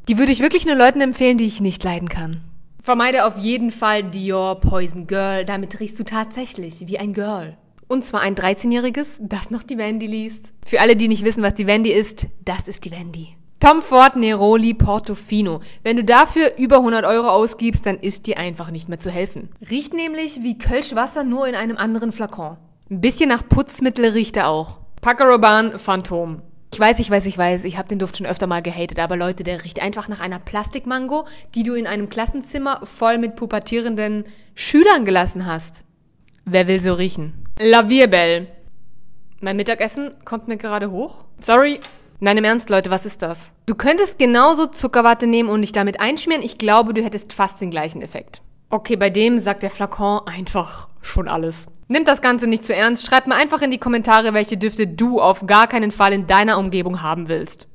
Die würde ich wirklich nur Leuten empfehlen, die ich nicht leiden kann. Vermeide auf jeden Fall Dior Poison Girl, damit riechst du tatsächlich wie ein Girl. Und zwar ein 13-jähriges, das noch die Wendy liest. Für alle, die nicht wissen, was die Wendy ist, das ist die Wendy. Tom Ford Neroli Portofino. Wenn du dafür über 100 Euro ausgibst, dann ist dir einfach nicht mehr zu helfen. Riecht nämlich wie Kölschwasser, nur in einem anderen Flakon. Ein bisschen nach Putzmittel riecht er auch. Paco Rabanne Phantom. Ich weiß, ich habe den Duft schon öfter mal gehatet, aber Leute, der riecht einfach nach einer Plastikmango, die du in einem Klassenzimmer voll mit pubertierenden Schülern gelassen hast. Wer will so riechen? La Vie est Belle. Mein Mittagessen kommt mir gerade hoch. Sorry. Nein, im Ernst, Leute, was ist das? Du könntest genauso Zuckerwatte nehmen und dich damit einschmieren. Ich glaube, du hättest fast den gleichen Effekt. Okay, bei dem sagt der Flakon einfach schon alles. Nimm das Ganze nicht zu ernst. Schreib mir einfach in die Kommentare, welche Düfte du auf gar keinen Fall in deiner Umgebung haben willst.